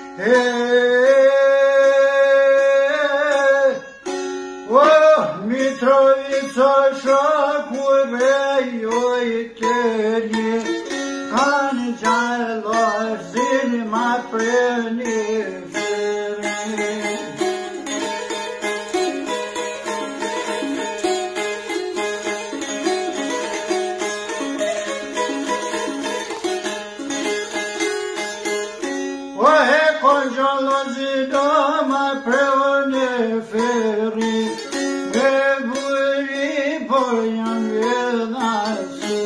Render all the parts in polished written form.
Mitrovica šakure joj keli, anđelo zilima preniferi. Ohe konjalo zilima preniferi, Boyan yedasi.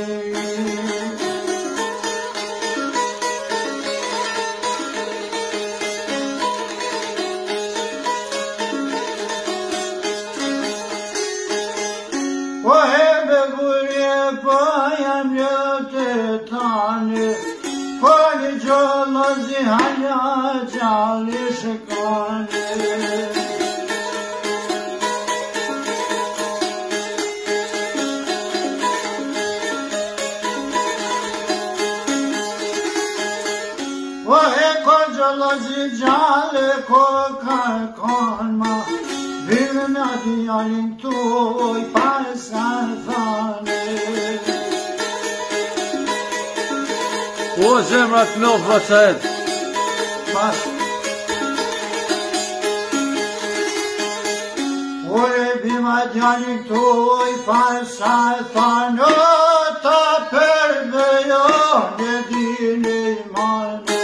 O hebe buraya boyan yedetani, Koli jolo zihanya çalışkani. Lozi jale kokar konma, birna diyalin toy parsan fane. O zemrat nov vaced. Bas. Oye bima diyalin toy parsan fane, ta perbeyo nedini mane.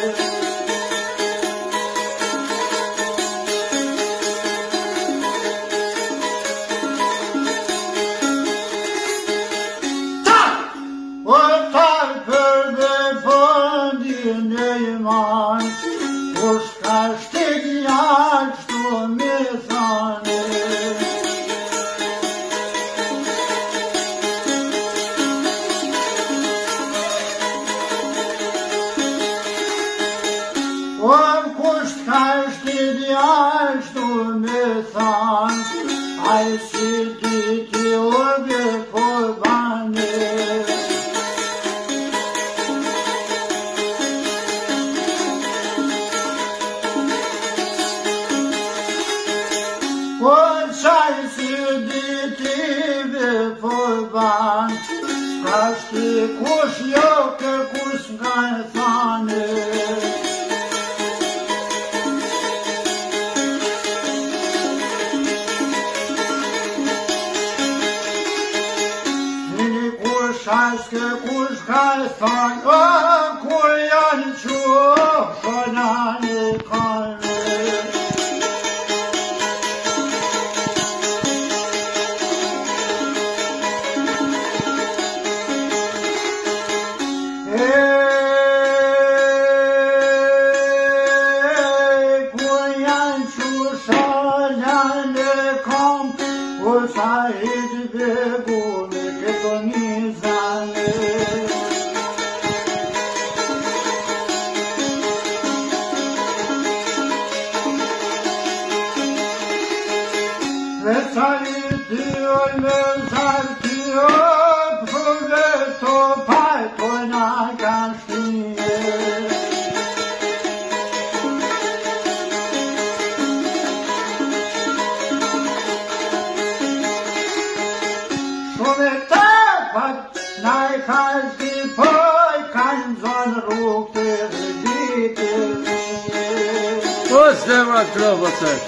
Kush yok kush gayfane. Seni kush aşkı kush gayfane, kuyan çok şanane kalbe. What's that right there? What's that?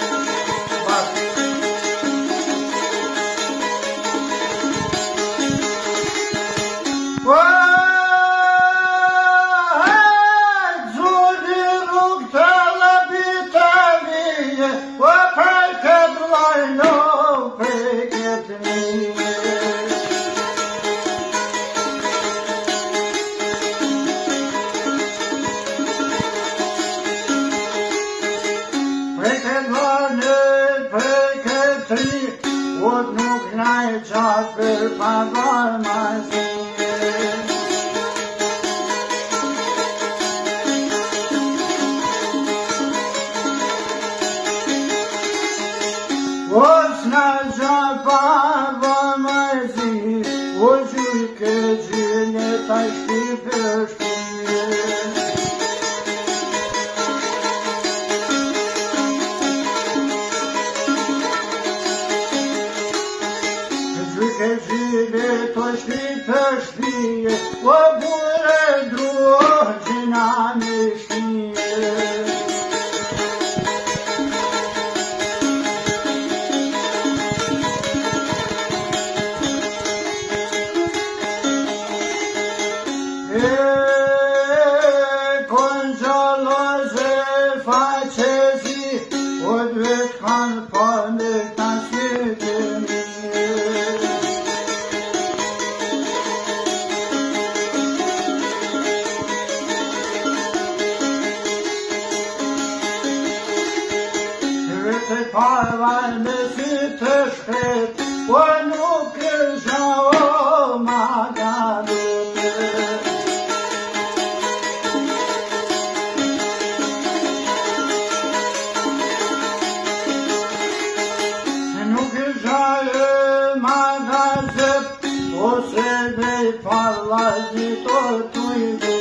știe. Parvane sütü şet, onu kırca maganu. Nu kırca magazı, o sebe parlazi tortuide.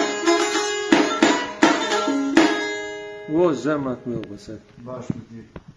Wo zemat mir besat. Baš mi ti.